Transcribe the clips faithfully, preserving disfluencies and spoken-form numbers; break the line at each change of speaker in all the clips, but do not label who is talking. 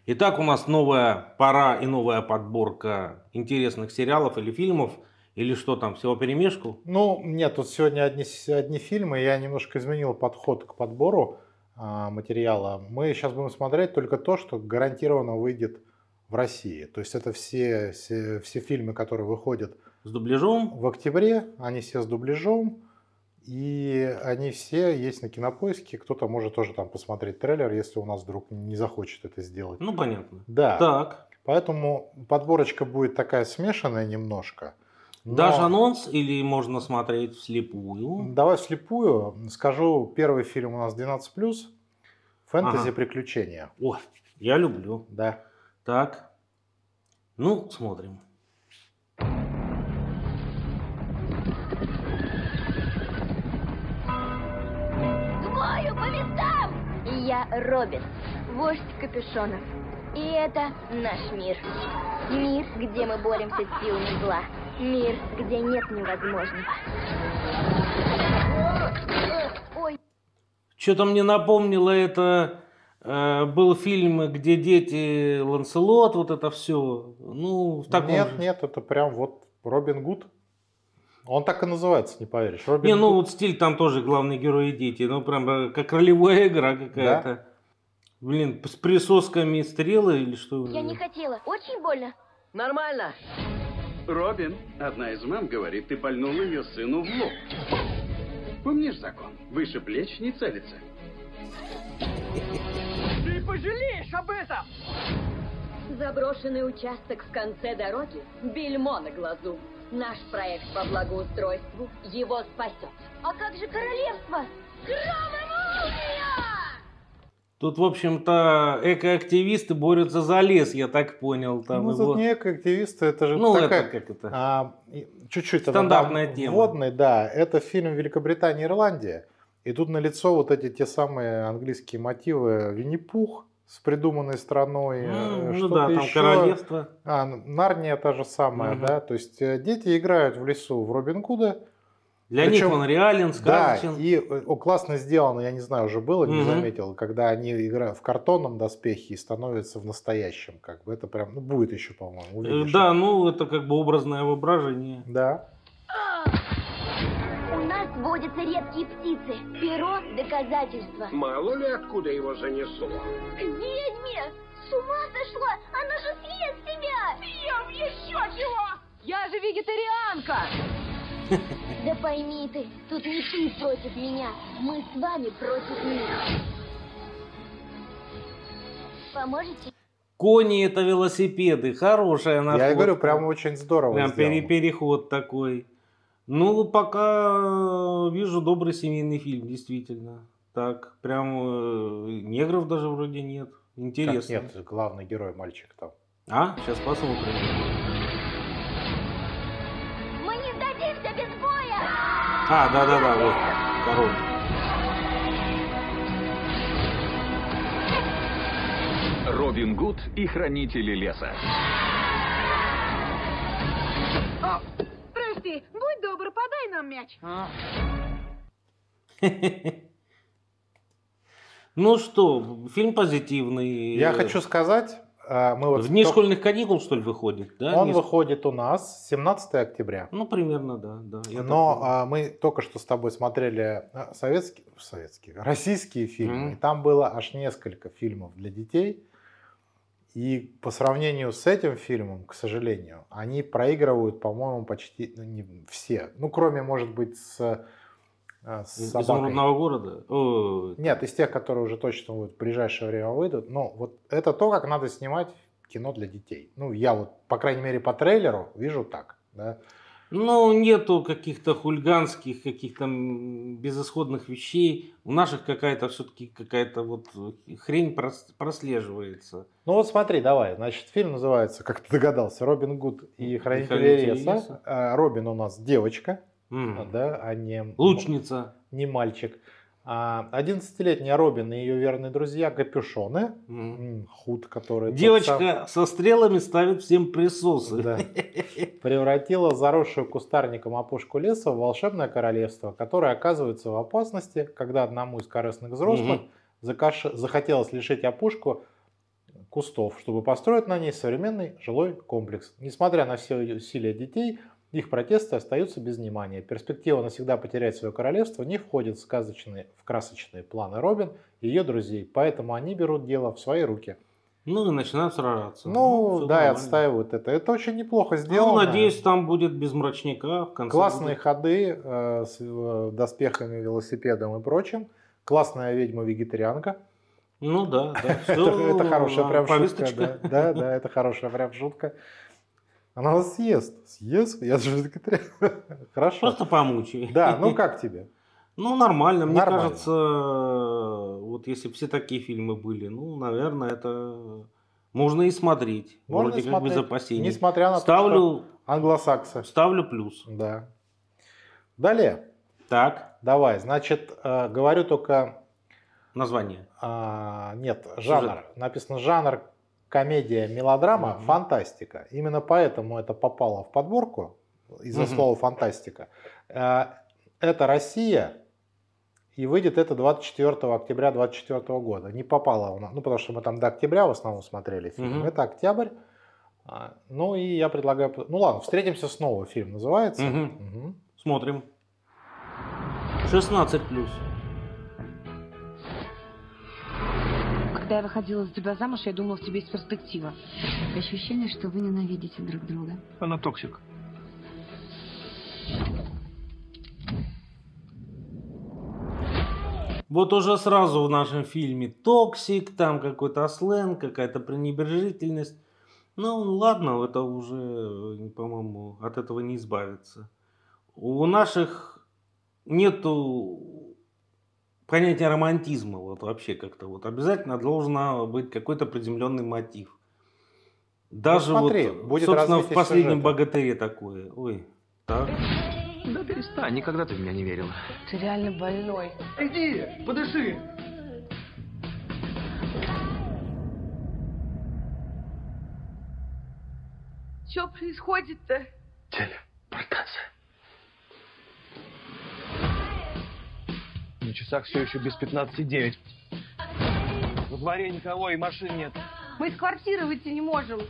Итак, у нас новая пора и новая подборка интересных сериалов или фильмов, или что там, всего вперемешку?
Ну, нет, тут сегодня одни, с- одни фильмы. Я немножко изменил подход к подбору а, материала. Мы сейчас будем смотреть только то, что гарантированно выйдет в России. То есть это все, все, все фильмы, которые выходят
С дубляжом?
в октябре, они все с дубляжом. И они все есть на Кинопоиске. Кто-то может тоже там посмотреть трейлер, если у нас вдруг не захочет это сделать.
Ну, понятно.
Да,
Так,
поэтому подборочка будет такая смешанная немножко.
дашь
Но
анонс или можно смотреть вслепую?
давай вслепую скажу, первый фильм у нас двенадцать плюс,
Ага.
фэнтези-приключения.
О, я люблю.
Да.
Так, ну, смотрим.
К бою по местам! Я Робин, вождь капюшонов. И это наш мир. Мир, где мы боремся с силами зла. Мир, где нет невозможного. Ой,
Что-то мне напомнило это, э, был фильм, где дети Ланселот, вот это все. Ну, в таком
Нет,
же.
нет, это прям вот Робин Гуд. Он так и называется, не поверишь. Робин
Не, ну
Гуд.
вот стиль там тоже главные герои дети. Ну, прям э, как ролевая игра какая-то. Блин, с присосками стрелы или что?
я не хотела. Очень больно.
Нормально.
Робин, одна из мам говорит, ты пальнул ее сыну в лоб. Помнишь закон? Выше плеч не целится.
Ты пожалеешь об этом!
Заброшенный участок в конце дороги, бельмо на глазу. Наш проект по благоустройству его спасет.
А как же королевство? Гром и молния!
Тут, в общем-то, экоактивисты борются за лес, я так понял. Там
Ну,
его-
тут не экоактивисты, это же
Ну,
такая...
это как это?
а, и чуть-чуть тогда
Стандартная
дам
тема.
вводный, да. Это фильм Великобритания и Ирландия. И тут налицо вот эти те самые английские мотивы. Винни-Пух с придуманной страной.
М,
э,
ну
что-то
да, там
еще.
королевство.
А, Нарния та же самая,
Мгм.
да. То есть э, дети играют в лесу в Робин Гуда.
Для
Причем-
них он реален,
Да,
сказочен.
и э, о, классно сделано, я не знаю, уже было, не
Мгм.
заметил, когда они играют в картонном доспехе и становятся в настоящем. Как бы это прям, ну, будет еще, по-моему,
Э,
увидишь.
Да, ну это как бы образное воображение.
Да.
У нас водятся редкие птицы. Перо – доказательство.
Мало ли откуда его занесло.
Ведьме! С ума сошла! Она же съест себя!
Съем еще чего! Я же вегетарианка!
Да пойми ты, тут не ты против меня. Мы с вами против них. Поможете?
Кони это велосипеды, хорошая находка.
Я и говорю, прям очень здорово
Прям пере-
сделано.
переход такой. Ну, пока вижу добрый семейный фильм, действительно. Так, прям э, негров даже вроде нет.
Как
Интересно.
нет, главный герой мальчик там.
А? Сейчас посмотрим.
Мы не сдадимся без боя!
А, да-да-да, вот, король.
Робин Гуд и Хранители леса.
О, прости, будь добр, подай нам мяч.
Ну что, фильм позитивный.
Я хочу сказать, а, мы вот
В дни
только-
школьных каникул, что ли, выходит? Да?
он
Не-
выходит у нас семнадцатого октября.
Ну, примерно, да. да я
Но
так понял.
а, мы только что с тобой смотрели а, советские, советские, российские фильмы,
Мгм.
и там было аж несколько фильмов для детей. И по сравнению с этим фильмом, к сожалению, они проигрывают, по-моему, почти ну, не все. Ну, кроме, может быть, с, а, с
Из
собакой.
изумрудного города? О,
Нет, из тех, которые уже точно вот в ближайшее время выйдут. Но вот это то, как надо снимать кино для детей. Ну, я вот, по крайней мере, по трейлеру вижу так. Да?
Ну, нету каких-то хулиганских, каких-то м, безысходных вещей. У наших какая-то все-таки какая-то вот хрень прос- прослеживается.
Ну вот смотри, давай. Значит, фильм называется, как ты догадался, «Робин Гуд и Хранители
«Хранители
леса».
леса».
А, Робин у нас девочка,
М.
да, а не,
Лучница.
не мальчик. А одиннадцатилетняя Робин и ее верные друзья Капюшоны.
М.
М, Худ, который... тот
Девочка со стрелами ставит всем присосы.
Да. превратила заросшую кустарником опушку леса в волшебное королевство, которое оказывается в опасности, когда одному из корыстных взрослых
Мгм.
закаш- захотелось лишить опушку кустов, чтобы построить на ней современный жилой комплекс. Несмотря на все усилия детей, их протесты остаются без внимания. Перспектива навсегда потерять свое королевство не входит в сказочные, в красочные планы Робин и ее друзей, поэтому они берут дело в свои руки.
Ну и начинают сражаться.
Ну,
ну
да, и
нормально.
отстаивают это. Это очень неплохо сделано.
Ну, надеюсь, там будет без мрачняка. В конце
Классные
будет...
ходы э, с э, доспехами, велосипедом и прочим. Классная ведьма-вегетарианка.
Ну да, да.
Это,
Всё,
это хорошая
да,
прям
повесточка.
шутка. Да, да, да, это хорошая прям шутка. Она вас съест. Съест? Я же вегетариан. Хорошо.
Просто помучай.
Да, ну как тебе?
Ну, нормально. Мне
Нормально.
кажется, вот если бы все такие фильмы были, ну, наверное, это можно и смотреть.
Можно
Вроде
и
как без
смотреть,
опасений.
несмотря на то,
ставлю,
что англосаксы.
ставлю плюс.
Да. Далее.
Так,
Давай, значит, э, говорю только...
название.
а, нет, жанр. Написано жанр комедия, мелодрама,
Мгм.
фантастика. Именно поэтому это попало в подборку из-за
Мгм.
слова фантастика. Э, Это Россия, и выйдет это двадцать четвёртого октября двадцать четвёртого года. Не попало у нас, ну потому что мы там до октября в основном смотрели фильм.
Мгм.
Это октябрь. А, Ну и я предлагаю... Ну ладно, «Встретимся снова» фильм называется.
Мгм.
Мгм.
Смотрим. шестнадцать плюс.
Когда я выходила за тебя замуж, я думала, в тебе есть перспектива.
Ощущение, что вы ненавидите друг друга.
Она токсик.
Вот уже сразу в нашем фильме токсик, там какой-то сленг, какая-то пренебрежительность. Ну ладно, это уже, по-моему, от этого не избавиться. У наших нету понятия романтизма вот вообще как-то вот. Обязательно должен быть какой-то определенный мотив. Даже
Ну, смотри,
вот,
будет
собственно, в
развитие
«Последнем
сюжета.
богатыре» такое. Ой, так.
Да перестань, никогда ты в меня не верила.
Ты реально больной.
Иди, подыши.
Что происходит-то?
Телепортация. На часах все еще без пятнадцати девять. Во дворе никого и машин нет.
Мы из квартиры выйти не можем.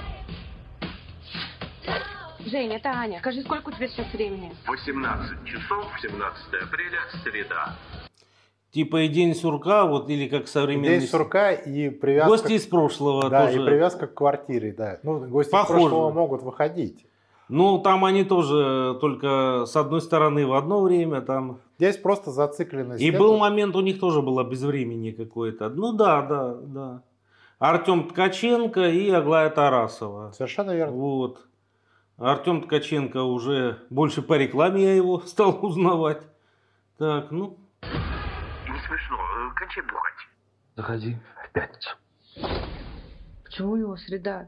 Жень, это Аня. Скажи, сколько у тебя сейчас времени?
восемнадцать часов, семнадцатое апреля, среда.
Типа и день сурка, вот или как современный...
День сурка и привязка...
Гости из прошлого
Да,
тоже.
и привязка к квартире, да. Ну, гости
Похоже.
из прошлого могут выходить.
Ну, там они тоже только с одной стороны в одно время там.
Здесь просто зацикленность.
И
Это-
был момент, у них тоже было безвремени какое-то. Ну да, да, да. Артем Ткаченко и Аглая Тарасова.
Совершенно верно.
Вот. Артем Ткаченко уже больше по рекламе я его стал узнавать. Так, ну.
Не смешно, кончай бухать.
Заходи в пятницу.
Почему у него среда?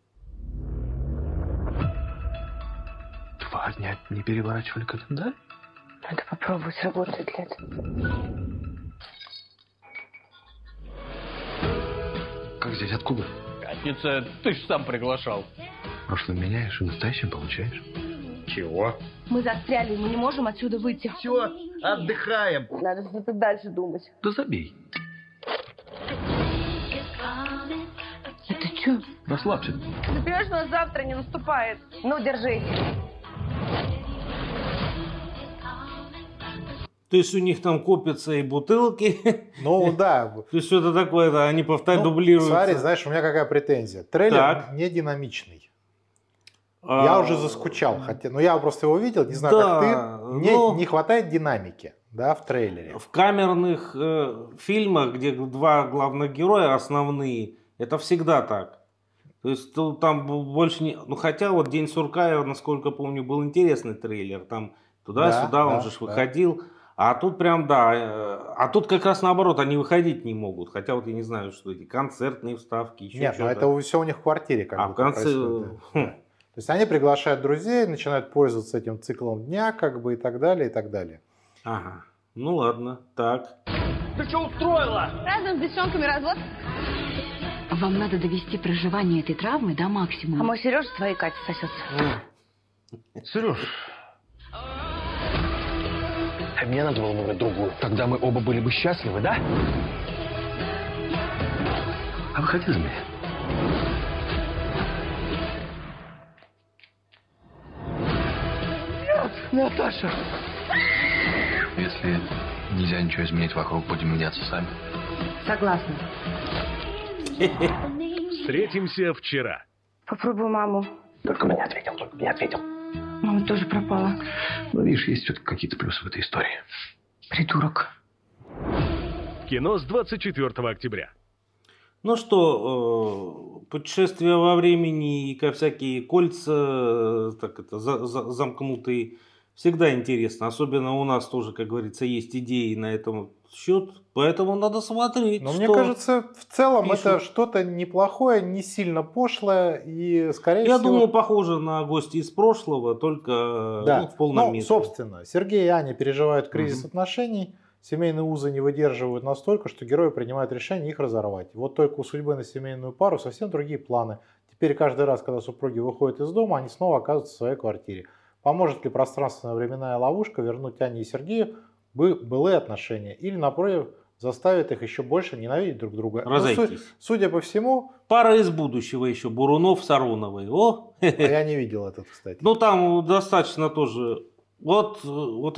Два дня не переворачивали календарь?
Надо попробовать, сработает ли это.
Как здесь, откуда?
Пятница, ты ж сам приглашал.
Прошлым меняешь и настоящим получаешь.
Чего?
Мы застряли, мы не можем отсюда выйти.
Все, отдыхаем.
Надо что-то дальше думать.
Да забей.
Это что?
Расслабься.
Ты понимаешь, что завтра не наступает?
Ну, держись.
То есть у них там копятся и бутылки.
Ну да.
То есть что-то такое, да, они повторяют,
Ну,
дублируются.
Смотри, знаешь, у меня какая претензия. Трейлер
Так.
не динамичный.
А,
Я уже заскучал, хотя, ну я просто его видел, не знаю,
Да,
как ты. Мне
ну-
не хватает динамики, да, в трейлере.
В камерных э, фильмах, где два главных героя основные, это всегда так. То есть то- там б- больше не... Ну хотя вот «День сурка», я, насколько помню, был интересный трейлер. Там туда-сюда
Да,
он
да,
же ж
да.
выходил. А тут прям, да, э, а тут как раз наоборот, они выходить не могут. Хотя вот я не знаю, что эти концертные вставки, еще
Нет, ну
что-то.
это все у них в квартире как
А
бы
в конце...
происходит, да.
хм.
То есть они приглашают друзей, начинают пользоваться этим циклом дня, как бы и так далее, и так далее.
Ага, ну ладно, так.
Ты что устроила?
Разом с девчонками развод?
Вам надо довести проживание этой травмы до
А
максимума.
мой Сережа с твоей Катей сосется.
Сереж. А мне надо было выбрать другую. Тогда мы оба были бы счастливы, да? А выходи за меня. Наташа!
Если нельзя ничего изменить вокруг, будем меняться сами.
Согласна.
Встретимся вчера.
Попробую маму.
Только мне ответил, только мне ответил.
Мама тоже пропала.
Ну, видишь, есть все-таки какие-то плюсы в этой истории.
Придурок.
Кино с двадцать четвёртого октября.
Ну что, э, путешествия во времени и ко всякие кольца, э, так это, за, за, замкнутые, всегда интересно. Особенно у нас тоже, как говорится, есть идеи на этом счет, поэтому надо смотреть.
Но
что
мне кажется, в целом
пишут.
это что-то неплохое, не сильно пошлое и, скорее
Я
всего...
думаю, похоже на «Гости из прошлого», только
Да.
ну, в полном
ну,
метре.
собственно, Сергей и Аня переживают кризис
Мгм.
отношений, семейные узы не выдерживают настолько, что герои принимают решение их разорвать. Вот только у судьбы на семейную пару совсем другие планы. Теперь каждый раз, когда супруги выходят из дома, они снова оказываются в своей квартире. Поможет ли пространственно-временная ловушка вернуть Ане и Сергею бы- былые отношения? Или, напротив, заставит их еще больше ненавидеть друг друга? Ну, су-
Разойтись.
судя по всему,
Пара из будущего еще, Бурунов с Ароновой. О,
а я не видел этот, кстати.
ну там достаточно тоже. Вот, э, вот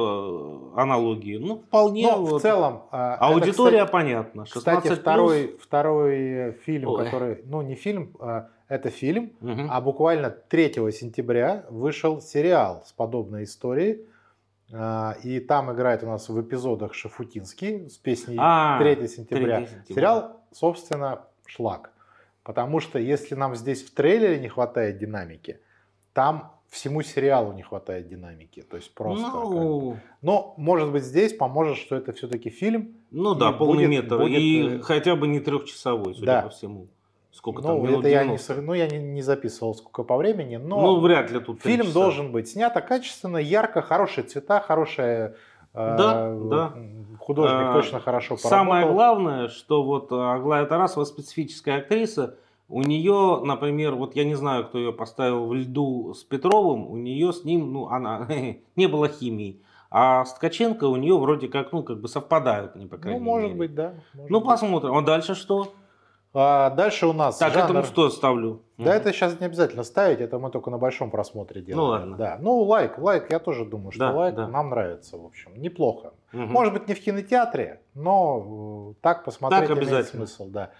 еще аналогии. Ну, вполне.
Но
вот.
в целом... а, это,
Аудитория
кстати,
понятна.
Кстати,
шестнадцать плюс.
второй, второй фильм,
Ой.
который... Ну, не фильм, а это фильм.
Мгм.
А буквально третьего сентября вышел сериал с подобной историей. А, И там играет у нас в эпизодах Шафутинский с песней
А,
третьего сентября.
третьего сентября.
Сериал, собственно, шлак. Потому что если нам здесь в трейлере не хватает динамики, там всему сериалу не хватает динамики. То есть просто... как бы.
Ну,
Но, может быть, здесь поможет, что это все-таки фильм.
ну
И
да, полный
будет-
метр.
будет,
и
э,
хотя бы не трехчасовой, судя
да.
по всему. Сколько
Ну,
там, минут
это я не,
девяносто?
со- ну, я не, не записывал, сколько по времени, но
Ну, вряд ли тут три
фильм
часа.
должен быть снято качественно, ярко, хорошие цвета, хорошая... э,
Да, да.
Художник
А,
точно хорошо поработал.
Самое главное, что вот Аглая Тарасова специфическая актриса. У нее, например, вот я не знаю, кто ее поставил в льду с Петровым, у нее с ним, ну, она не было химии. А с Ткаченко у нее вроде как, ну, как бы совпадают, не по
Ну,
крайней
может
мере.
быть, да. может
Ну,
быть.
посмотрим. А дальше что?
А дальше у нас
Так,
жанр...
этому что ставлю?
Да, это сейчас не обязательно ставить, это мы только на большом просмотре делаем.
Ну, ладно.
Да. Ну, лайк, лайк, я тоже думаю, что
Да,
лайк
да.
нам нравится, в общем. Неплохо.
Мгм.
Может быть, не в кинотеатре, но э, так посмотреть
Так
имеет
обязательно.
смысл, да.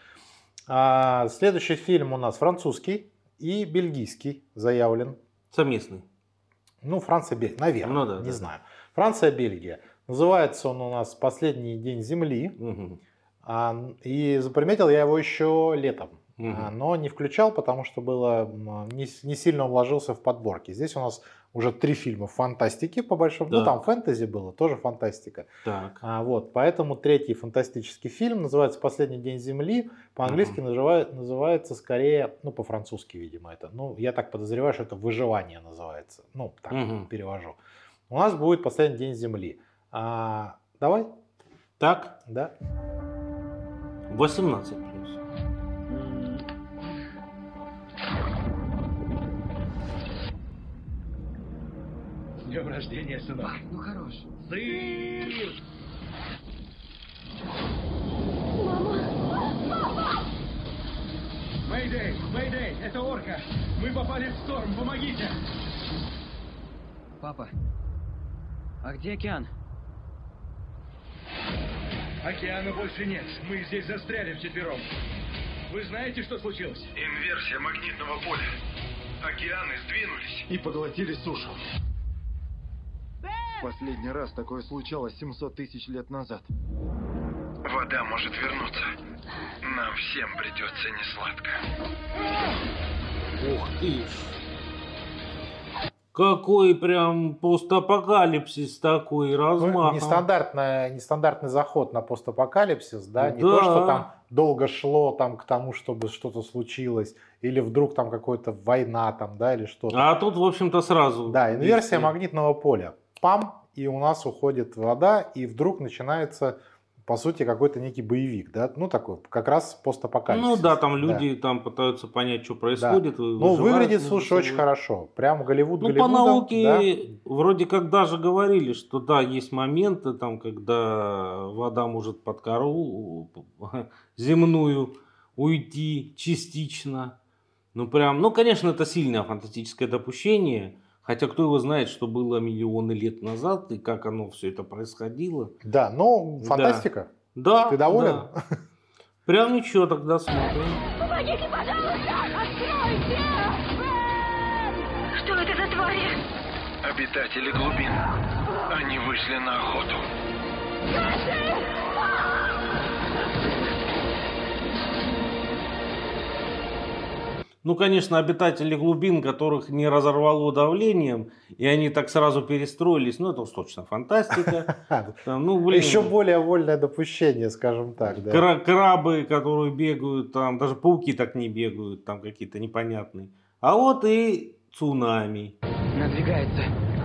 А, следующий фильм у нас французский и бельгийский заявлен.
Совместный.
Ну, Франция, Бельгия, наверное,
Ну да,
не
да.
знаю. Франция, Бельгия. Называется он у нас «Последний день Земли».
Мгм.
А, и заприметил я его еще летом.
Мгм.
А, но не включал, потому что было м, не, с- не сильно уложился в подборке. Здесь у нас уже три фильма фантастики, по большому. Ну,
Да.
там фэнтези было, тоже фантастика.
Так.
А, вот, поэтому третий фантастический фильм называется «Последний день Земли». По-английски называет- называется скорее, ну, по-французски, видимо, это. Ну, я так подозреваю, что это «Выживание» называется. Ну, так
Мгм.
перевожу. У нас будет «Последний день Земли». А, давай?
Так,
Да.
восемнадцать плюс.
С днем рождения, сынок.
Ну хорош.
Сыр! Мэйдэй! Мэйдэй! Это орка! Мы попали в шторм! Помогите!
Папа, а где океан?
Океана больше нет. Мы здесь застряли вчетвером. Вы знаете, что случилось?
Инверсия магнитного поля. Океаны сдвинулись.
И поглотили сушу. Последний раз такое случалось семьсот тысяч лет назад.
Вода может вернуться. Нам всем придется несладко.
Ух ты ж. Какой прям постапокалипсис такой,
Ну,
размахом.
нестандартная, нестандартный заход на постапокалипсис, да, не
Да.
то, что там долго шло там, к тому, чтобы что-то случилось, или вдруг там какая-то война там, да, или что-то.
А тут, в общем-то, сразу.
Да, инверсия
действие.
магнитного поля. Пам, и у нас уходит вода, и вдруг начинается, по сути, какой-то некий боевик, да, ну такой, как раз постапокалипсис.
Ну да, там люди там пытаются понять, что
Да.
происходит.
Ну,
выживают
выглядит,
между
слушай,
собой.
очень хорошо. Прям Голливуд,
Ну,
Голливудом.
по науке
да.
вроде как даже говорили, что да, есть моменты, там, когда вода может под кору земную уйти частично. Ну, прям, ну, конечно, это сильное фантастическое допущение. Хотя кто его знает, что было миллионы лет назад и как оно все это происходило.
Да, ну, фантастика.
Да.
Ты доволен?
Да. Прям ничего, тогда смотрим.
Помогите, пожалуйста! Откройте! Что это за твари?
Обитатели глубин. Они вышли на охоту.
Ну, конечно, обитатели глубин, которых не разорвало давлением, и они так сразу перестроились, ну, это уж точно фантастика. Там, ну, блин,
Еще более вольное допущение, скажем так. Да.
кра- крабы, которые бегают, там даже пауки так не бегают, там какие-то непонятные. А вот и цунами.
Надвигается.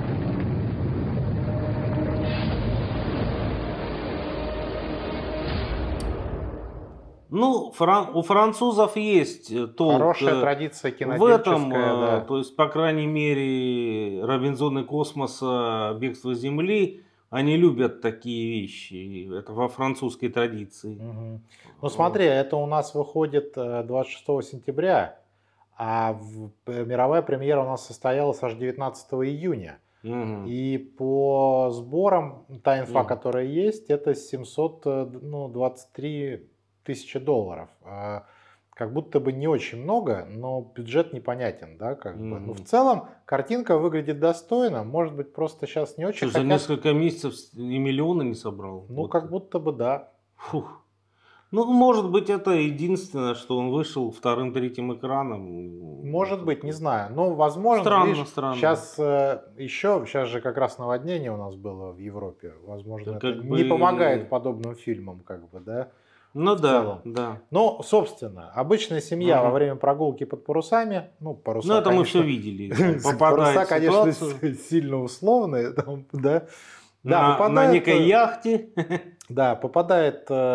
Ну, фран- у французов есть толк
Хорошая
э,
традиция
в
кинодельческая,
этом, э,
да.
то есть, по крайней мере, Робинзоны космоса, Бегство Земли, они любят такие вещи. Это во французской традиции.
Мгм. Ну смотри, это у нас выходит э, двадцать шестого сентября, а в- п- мировая премьера у нас состоялась аж девятнадцатого июня.
Мгм.
И по сборам, та инфа,
Мгм.
которая есть, это семьсот э, д- ну, двадцать три тысячи долларов. А, Как будто бы не очень много, но бюджет непонятен, да, как бы. Ну, в
Мгм.
целом, картинка выглядит достойно, может быть, просто сейчас не очень
Что, за
хотят.
несколько месяцев с- и миллиона не собрал?
Ну,
Вот.
как будто бы да.
Фух. Ну, может быть, это единственное, что он вышел вторым-третьим экраном.
Может быть, не знаю. Ну, возможно,
Странно,
видишь,
странно.
сейчас еще, сейчас же как раз наводнение у нас было в Европе. Возможно,
Да
это
как
не
бы-
помогает подобным фильмам, как бы, да.
Ну
в
да,
целом.
да.
Ну, собственно, обычная семья
Мгм.
во время прогулки под парусами, ну, паруса,
Ну, это мы
конечно,
все видели.
Паруса,
Попадает в
конечно,
ситуацию
с- сильно условные, там, да. Да,
на, на
попадает,
некой
э,
яхте.
Да, попадает э,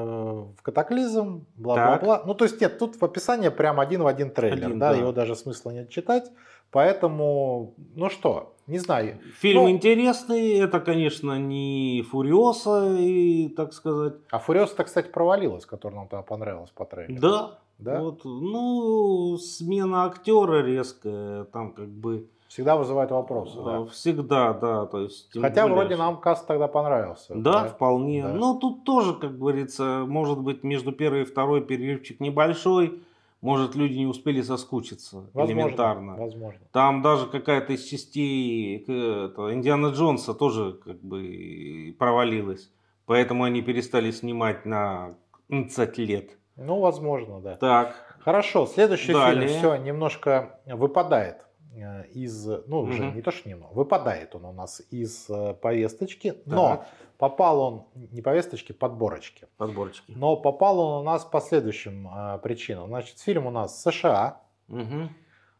в катаклизм, бла-бла-бла. Ну, то есть нет, тут в описании прям один в один трейлер,
Один,
да,
да.
его даже смысла нет читать. Поэтому, ну что, не знаю.
Фильм
Ну,
интересный. Это, конечно, не Фуриоса, и, так сказать.
А Фуриоса, кстати, провалилась, которая нам тогда понравилась по трейлеру.
Да.
Да?
Вот, ну, смена актера резкая, там как бы
Всегда вызывает вопросы, да.
э, всегда, да, то есть. тем
Хотя
более,
вроде
что-
нам каст тогда понравился.
Да, вполне.
Да.
Но тут тоже, как говорится, может быть, между первой и второй перерывчик небольшой. Может, люди не успели соскучиться
Возможно,
элементарно.
возможно.
Там даже какая-то из частей э, это, Индиана Джонса тоже как бы провалилась. Поэтому они перестали снимать на тридцать лет.
Ну, возможно, да.
Так.
Хорошо, следующий
Далее.
фильм все немножко выпадает э, из, ну, уже
Мгм.
не то, что немного, выпадает он у нас из э, повесточки, но
Так.
попал он, не повесточки, подборочки.
Подборочки.
Но попал он у нас по следующим э, причинам. Значит, фильм у нас США,
Мгм.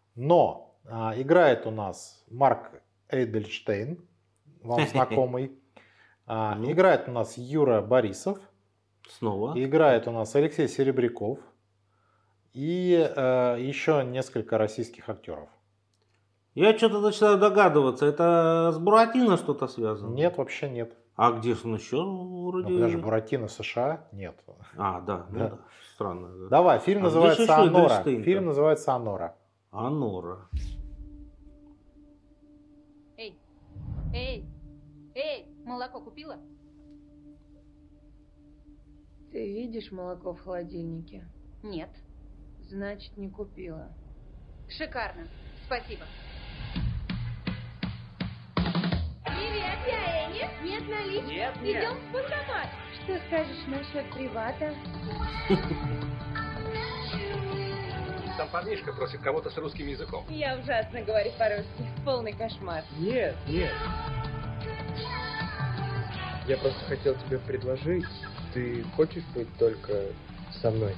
но э, играет у нас Марк Эйдельштейн, вам знакомый. А,
Ну.
Играет у нас Юра Борисов.
Снова.
Играет у нас Алексей Серебряков и э, еще несколько российских актеров.
Я что-то начинаю догадываться. Это с Буратино что-то связано?
Нет, вообще нет.
А где же он еще
Ну,
вроде?
даже Буратино США нет.
А, да, ну
Да.
да. Странно. Да.
Давай, фильм
А где же
называется
еще
«Анора».
Эдельштейн-то?
Фильм называется «Анора».
Анора.
Эй, эй, эй, молоко купила?
Ты видишь молоко в холодильнике?
Нет.
Значит, не купила.
Шикарно. Спасибо.
Привет, я Энни. Нет налички.
Нет, нет.
Идем в банкомат.
Что скажешь насчет привата?
Там парнишка просит кого-то с русским языком.
Я ужасно говорю по-русски. Полный кошмар.
Нет, нет. Я просто хотел тебе предложить. Ты хочешь быть только со мной?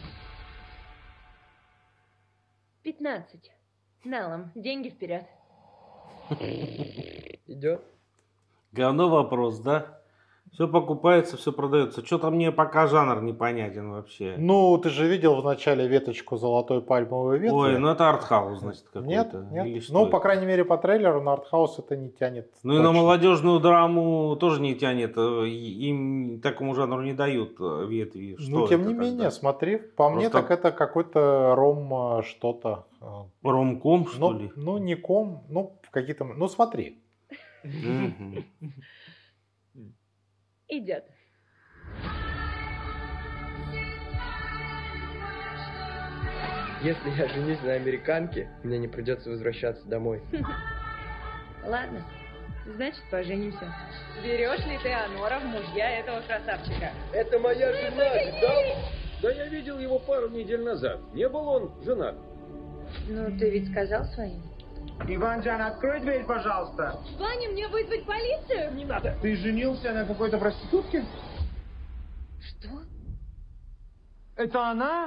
Пятнадцать. Налом. Деньги вперед.
Идет?
Говно вопрос, да? Все покупается, все продается. Что-то мне пока жанр непонятен вообще.
Ну, ты же видел в начале веточку золотой пальмовой ветви.
Ой, ну это артхаус, значит, какой-то.
Нет, нет.
Или что
ну,
это?
по крайней мере, по трейлеру на артхаус это не тянет.
Ну точно. И на молодежную драму тоже не тянет. Им такому жанру не дают ветви. Что
ну, тем не
тогда?
менее, смотри, по Просто... мне так это какой-то ром что-то.
Ромком, что
ну,
ли?
Ну, не ком, ну, какие-то... Ну, смотри.
Идет.
Если я женюсь на американке, мне не придется возвращаться домой.
Ладно, значит, поженимся.
Берешь ли ты Анора в мужья этого красавчика?
Это моя жена, да? Да я видел его пару недель назад. Не был он женат.
Ну, ты ведь сказал своим.
Иван-Джан, открой дверь, пожалуйста.
Ваня, мне вызвать полицию?
Не надо.
Ты женился на какой-то проститутке?
Что?
Это она?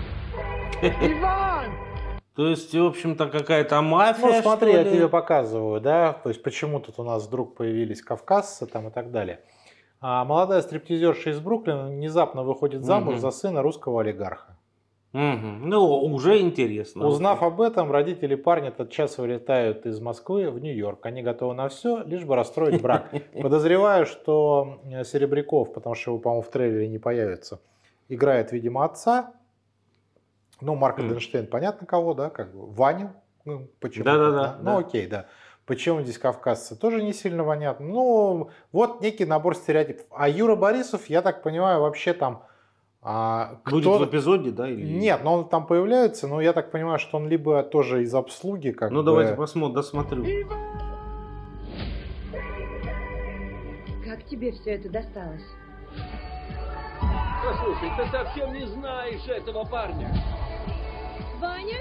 Иван!
То есть, в общем-то, какая-то мафия,
Ну, смотри,
что
я
ли?
тебе показываю, да, то есть, почему тут у нас вдруг появились кавказцы там и так далее. А молодая стриптизерша из Бруклина внезапно выходит замуж
Мгм.
за сына русского олигарха.
Мгм. Ну, уже интересно.
Узнав об этом, родители парня тотчас вылетают из Москвы в Нью-Йорк. Они готовы на все, лишь бы расстроить брак. Подозреваю, что Серебряков, потому что его, по-моему, в трейлере не появится, играет, видимо, отца. Ну, Марк Эденштейн, понятно кого, да, как бы Ваню. Ну, почему?
Да-да-да,
Ну,
да.
окей, да. Почему здесь кавказцы, тоже не сильно понятно. Ну, вот некий набор стереотипов. А Юра Борисов, я так понимаю, вообще там... А,
Будет
кто...
в эпизоде, да? Или...
Нет, но он там появляется, но я так понимаю, что он либо тоже из обслуги, как
Ну,
бы...
давайте посмотрим, досмотрю.
Как тебе все это досталось?
Послушай, ты совсем не знаешь этого парня.
Ваня?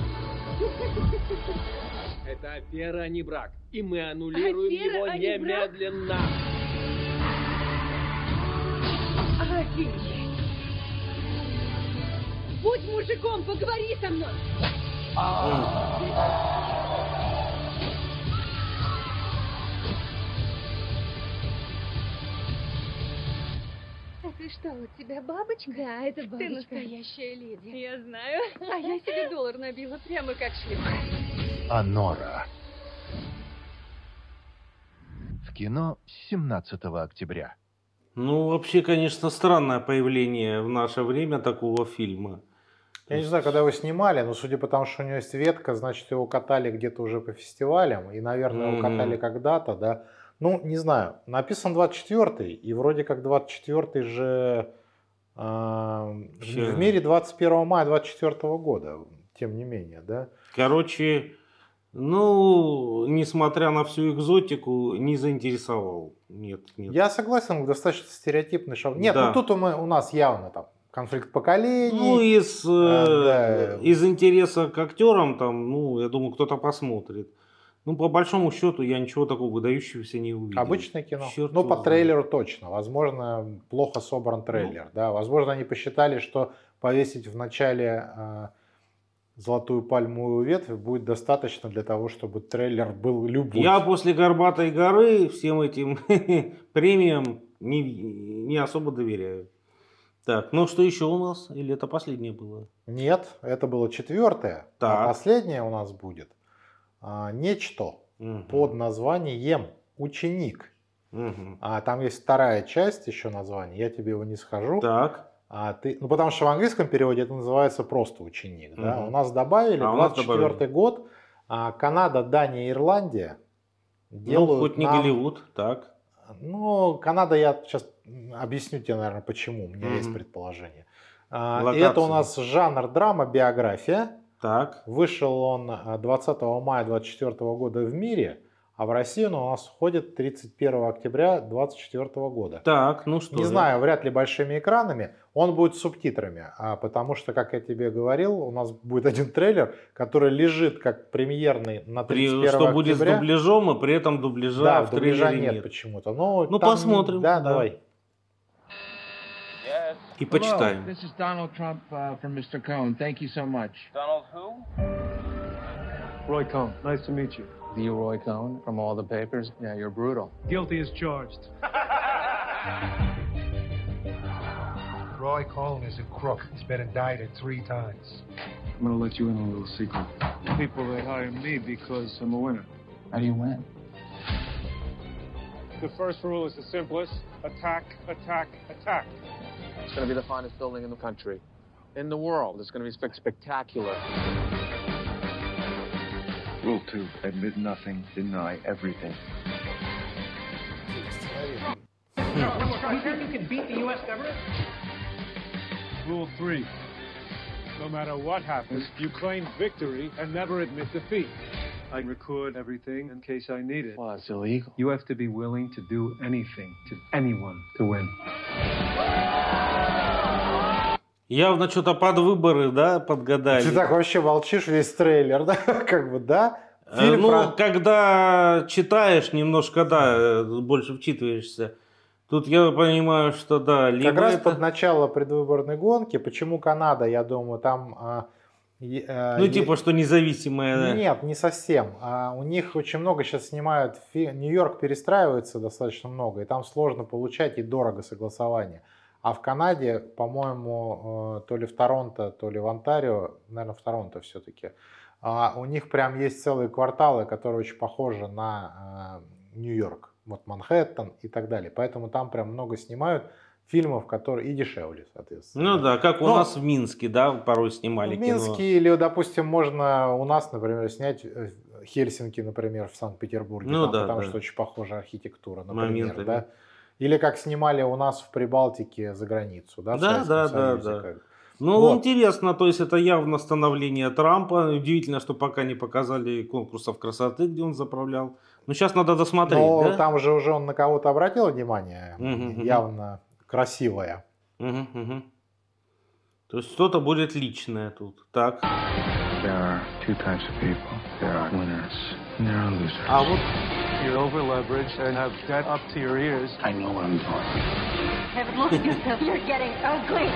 Это афера, а не брак. И мы аннулируем
Афера,
его
а не брак?
немедленно.
Офигеть! Будь мужиком, поговори со мной!
Это что, у тебя бабочка?
Да, это бабочка.
Ты настоящая леди.
Я знаю.
А я себе доллар набила прямо как шлюха.
Анора. В кино с семнадцатого октября.
Ну, вообще, конечно, странное появление в наше время такого фильма.
Я не знаю, когда его снимали, но судя по тому, что у него есть ветка, значит, его катали где-то уже по фестивалям, и, наверное, его
Мгм.
катали когда-то, да. Ну, не знаю, написан двадцать четвёртый, и вроде как двадцать четвёртый же э, в
Вообще.
в мире двадцать первого мая двадцать четвёртого года, тем не менее, да.
Короче, ну, несмотря на всю экзотику, не заинтересовал. Нет, нет.
Я согласен, достаточно стереотипный шаг. Нет,
Да.
ну тут у, мы, у нас явно там конфликт поколений.
Ну, из, э,
А, да.
из интереса к актерам, там, ну, я думаю, кто-то посмотрит. Ну, по большому счету, я ничего такого выдающегося не увидел.
Обычное кино.
Черт
ну,
его
по
знает.
трейлеру точно. Возможно, плохо собран трейлер.
Ну.
Да. Возможно, они посчитали, что повесить в начале э, золотую пальмовую ветвь будет достаточно для того, чтобы трейлер был любой.
Я после «Горбатой горы» всем этим премиям не, не особо доверяю. Так, ну что еще у нас? Или это последнее было?
Нет, это было четвертое.
Так.
А последнее у нас будет а, нечто
Мгм.
под названием «Ученик».
Мгм.
А там есть вторая часть еще названия, я тебе его не скажу.
Так.
А ты, ну, потому что в английском переводе это называется просто «Ученик». Да?
Мгм.
У нас добавили
А у нас
двадцать четвёртый год, а, Канада, Дания, Ирландия делают
Ну, хоть не
нам-
Голливуд, так.
Ну, Канада, я сейчас объясню тебе, наверное, почему, у меня
Мгм.
есть предположение. А, и
Локации.
это у нас жанр драма, биография.
Так.
Вышел он а, двадцатого мая двадцать четвёртого года в мире, а в Россию он у нас входит тридцать первого октября двадцать четвёртого года.
Так, ну что
Не
же.
знаю, вряд ли большими экранами. Он будет с субтитрами, а потому что, как я тебе говорил, у нас будет один трейлер, который лежит как премьерный на
При-
тридцать первого
что будет с
октября.
дубляжом, и при этом дубляжа
Да,
в
дубляжа
трейлере
нет,
нет.
почему-то. Но
Ну,
там-
посмотрим,
Да,
да.
давай.
И почитаем.
Hello, this is Donald Trump uh, from Mister Cohn. Thank you so much.
Donald who?
Roy Cohn, nice to meet you.
The Roy Cohn from all the papers? Yeah, you're brutal.
Guilty as charged. Roy Cohn is a crook. He's been indicted three times.
I'm gonna let you in on a little secret. People that hire me because I'm a winner.
How do you win?
The first rule is the simplest. Attack, attack, attack.
It's gonna be the finest building in the country. In the world. It's gonna be spec- spectacular.
Rule two, admit nothing, deny everything.
You think you can beat the U S government?
Rule three, no matter what happens, you claim victory and never admit defeat. I record everything in case I need it.
Well, that's illegal.
You have to be willing to do anything to anyone to win.
Явно что-то под выборы, да, подгадали.
Ты так вообще молчишь весь трейлер, да? Как бы, да?
Фильм ну, про... когда читаешь, немножко, да, больше вчитываешься. Тут я понимаю, что да.
Как раз
это...
под начало предвыборной гонки. Почему Канада, я думаю, там... А, а,
ну, типа, что независимая...
Нет, не совсем. А, у них очень много сейчас снимают... Фи... Нью-Йорк перестраивается достаточно много, и там сложно получать и дорого согласование. А в Канаде, по-моему, то ли в Торонто, то ли в Онтарио, наверное, в Торонто все-таки, у них прям есть целые кварталы, которые очень похожи на Нью-Йорк. Вот Манхэттен и так далее. Поэтому там прям много снимают фильмов, которые и дешевле, соответственно.
Ну да, как у Но нас в Минске, да, порой снимали
в
кино.
В Минске или, допустим, можно у нас, например, снять Хельсинки, например, в Санкт-Петербурге,
ну,
там,
да,
потому
да.
что очень похожая архитектура, например,
Моменты,
да. Или как снимали у нас в Прибалтике за границу, да, в
да, да,
Союзе,
да, да.
Как...
Ну,
вот.
Интересно, то есть это явно становление Трампа. Удивительно, что пока не показали конкурсов красоты, где он заправлял. Но сейчас надо досмотреть,
Но
да?
там же уже он на кого-то обратил внимание,
угу,
явно угу. красивое.
Угу, угу. То есть что-то будет личное тут, так?
There are two types of people. There are winners and there are losers.
А вот...
You're over leveraged and have debt up to your ears.
I know what I'm doing.
Kevin, look at yourself. You're getting ugly.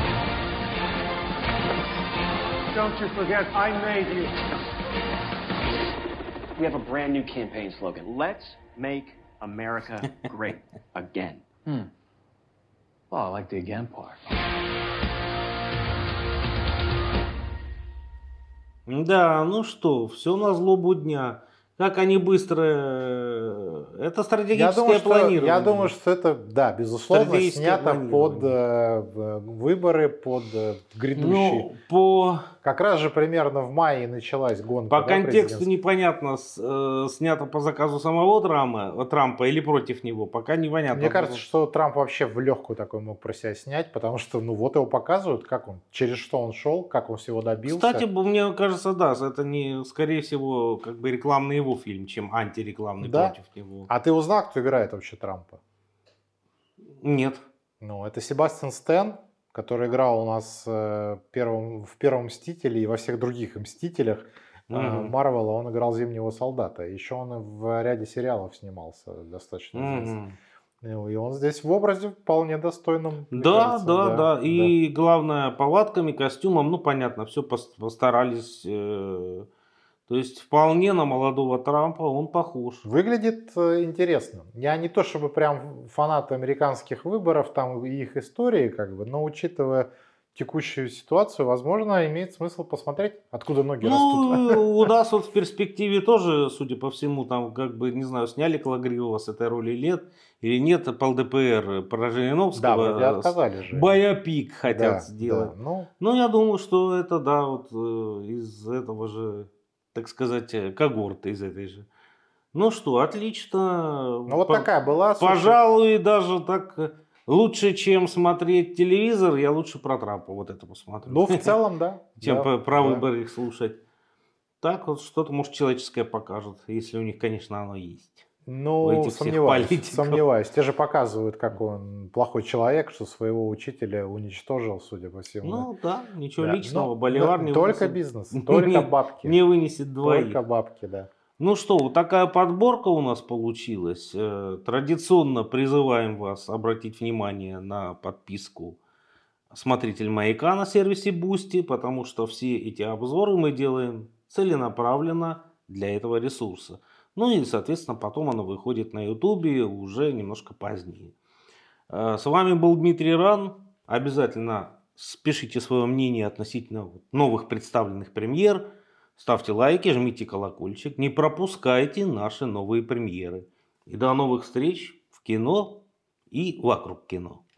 Don't you forget, I made you.
We have a brand new campaign slogan. Let's make America great again.
Hmm. Well, I like the again part.
Да, ну что, все на злобу дня. Как они быстро... Это стратегическое
я думаю,
планирование.
Что, я думаю, что это, да, безусловно, снято под э, выборы, под э, грядущие.
Ну, по...
Как раз же примерно в мае началась гонка.
По
да,
контексту непонятно, с, э, снято по заказу самого Трампа, Трампа или против него, пока непонятно.
Мне кажется, что Трамп вообще в легкую такой мог про себя снять, потому что, ну вот его показывают, как он, через что он шел, как он всего добился.
Кстати, мне кажется, да, это не, скорее всего, как бы рекламный его фильм, чем антирекламный
да?
против него.
А ты узнал, кто играет вообще Трампа?
Нет.
Ну, это Себастьян Стэн, который играл у нас э, первым, в первом «Мстителе» и во всех других «Мстителях» Марвела. Mm-hmm. Он играл Зимнего солдата. Еще он в ряде сериалов снимался достаточно известно. Mm-hmm. И он здесь в образе вполне достойном.
Да,
кажется,
да, да, да. И
да.
главное, повадками, костюмом, ну, понятно, все постарались... Э- То есть вполне на молодого Трампа он похож.
Выглядит интересно. Я не то чтобы прям фанат американских выборов там и их истории, как бы, но учитывая текущую ситуацию, возможно, имеет смысл посмотреть, откуда ноги
ну,
растут.
У нас вот в перспективе тоже, судя по всему, там, как бы, не знаю, сняли Кологривова с этой роли лет или нет, по ЛДПР про Жириновского.
Да, отказали же.
Байопик хотят
да,
сделать.
Да, ну...
ну, я думаю, что это, да, вот из этого же, так сказать, когорты из этой же. Ну что, отлично.
Ну вот По- такая была.
Пожалуй, слушай... даже так лучше, чем смотреть телевизор, я лучше про Трампа вот это посмотрю.
Ну в целом, да.
Чем
да,
про
да.
выборы их слушать. Так вот что-то, может, человеческое покажут, если у них, конечно, оно есть.
Ну, сомневаюсь, сомневаюсь. Те же показывают, как он плохой человек, что своего учителя уничтожил, судя по всему.
Ну да, ничего
да.
личного,
ну,
боливар
ну,
не
Только
вынесет.
бизнес, только бабки.
Не вынесет двоих.
Только бабки, да.
Ну что, вот такая подборка у нас получилась. Традиционно призываем вас обратить внимание на подписку «Смотритель Маяка» на сервисе Boosty, потому что все эти обзоры мы делаем целенаправленно для этого ресурса. Ну и, соответственно, потом оно выходит на Ютубе уже немножко позднее. С вами был Дмитрий Ран. Обязательно спешите свое мнение относительно новых представленных премьер. Ставьте лайки, жмите колокольчик. Не пропускайте наши новые премьеры. И до новых встреч в кино и вокруг кино.